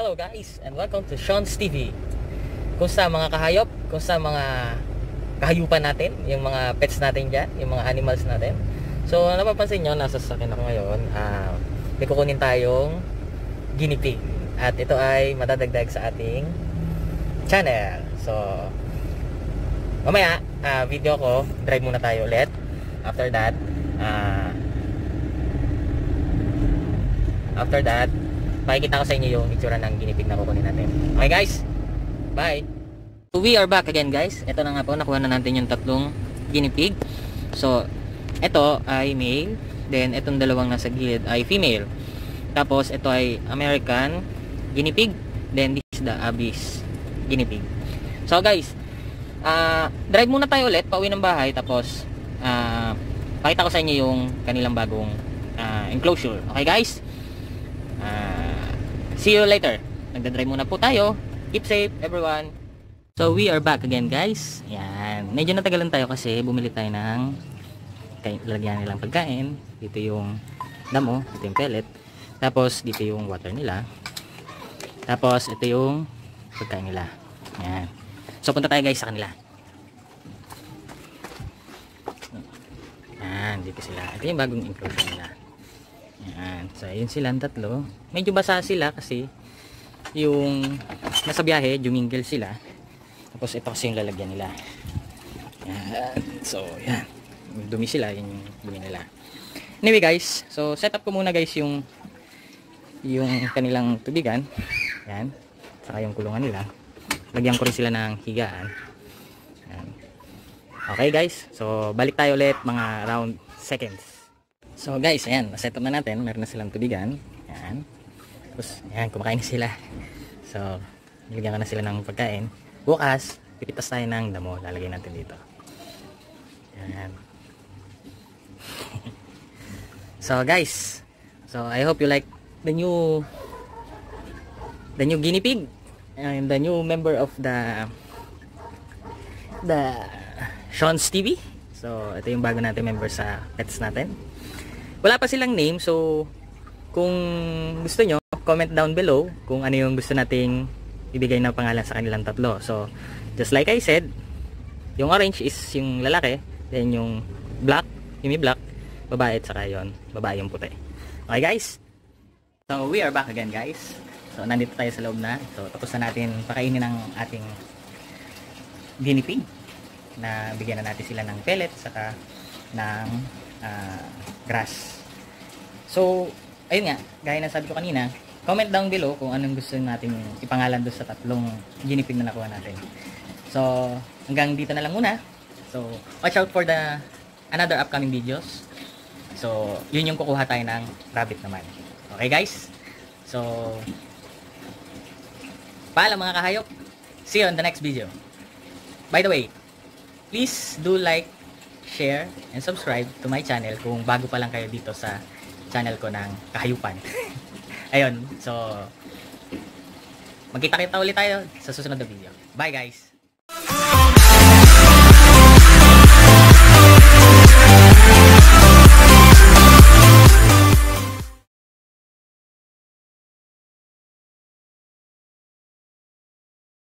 Hello guys, and welcome to Sean's TV. Kung sa mga kahayop, kung sa mga kahayupan natin, yung mga pets natin dyan, yung mga animals natin. So, napapansin nyo, nasa sakin ako ngayon, may kukunin tayong guinea pig. At ito ay madadagdag sa ating channel. So, mamaya, video ko, drive muna tayo ulit. After that, makikita ko sa inyo yung itsura ng guinea pig na kukunin natin. Okay guys, bye! So we are back again guys. Ito na nga po, nakuha na natin yung tatlong guinea pig. So, ito ay male. Then, itong dalawang nasa gilid ay female. Tapos, ito ay American guinea pig. Then, this is the Abyss guinea pig. So guys, drive muna tayo ulit, pauwi ng bahay. Tapos, pakita ko sa inyo yung kanilang bagong enclosure. Okay guys? See you later. Nagdadrive muna po tayo. Keep safe everyone. So we are back again guys. Yan. Medyo natagalan tayo kasi bumili tayo ng lalagyan nilang pagkain. Dito yung damo, dito yung pellet. Tapos dito yung water nila. Tapos ito yung pagkain nila. Yan. So punta tayo guys sa kanila. Yan, dito sila. Ito yung bagong enclosure nila. Yan. So, ayun silang tatlo. Medyo basa sila kasi yung nasa biyahe, jumingle sila. Tapos ito kasi yung lalagyan nila. Yan. So, yan. Dumi sila. Yun yung dumi nila. Anyway guys, so set up ko muna guys yung kanilang tubigan. Yan. Saka yung kulungan nila. Lagyan ko rin sila ng higaan. Yan. Okay guys, so balik tayo ulit mga around seconds. So guys, ayan, set up na natin. Meron na silang tubigan. Ayan. Tapos, ayan, kumakain na sila. So, nilagyan ka na sila ng pagkain. Bukas, pipitas tayo ng damo. Lalagay natin dito. Ayan. So guys, so I hope you like the new guinea pig. And the new member of the Sean's TV. So, ito yung bago natin member sa pets natin. Wala pa silang name, so kung gusto nyo, comment down below kung ano yung gusto nating ibigay na pangalan sa kanilang tatlo. So, just like I said, yung orange is yung lalaki, then yung black, yung may black, babae, at saka yun, babae yung puti. Okay guys? So, we are back again guys. So, nandito tayo sa loob na. So, tapos na natin pakainin ng ating guinea pig. Na bigyan na natin sila ng pellet, saka ng grass. So, ayun nga, gaya na sabi ko kanina, comment down below kung anong gusto natin ipangalan doon sa tatlong guinea pig na nakuha natin. So, hanggang dito na lang muna. So, watch out for the another upcoming videos. So, yun yung kukuha tayo ng rabbit naman. Okay guys? So, paalam mga kahayop. See you on the next video. By the way, please do like, share, and subscribe to my channel kung bago pa lang kayo dito sa channel ko ng kahayupan. Ayun, so magkita-kita ulit tayo sa susunod na video. Bye guys!